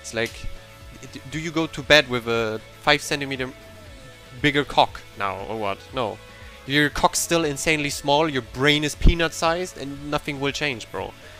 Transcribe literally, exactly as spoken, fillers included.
It's like, d- do you go to bed with a five centimeter bigger cock now, or what? No. Your cock's still insanely small, your brain is peanut sized, and nothing will change, bro.